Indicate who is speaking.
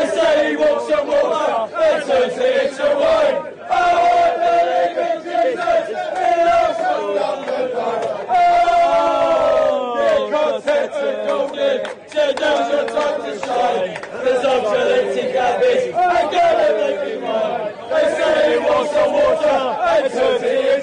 Speaker 1: They say he walks on water and turns it into wine. I believe in Jesus, he loves all of the light. Oh, you're content and golden, so now's your time to shine. There's obsolete cabbage, I'm gonna make you mine. They say he walks on water and turns it into wine.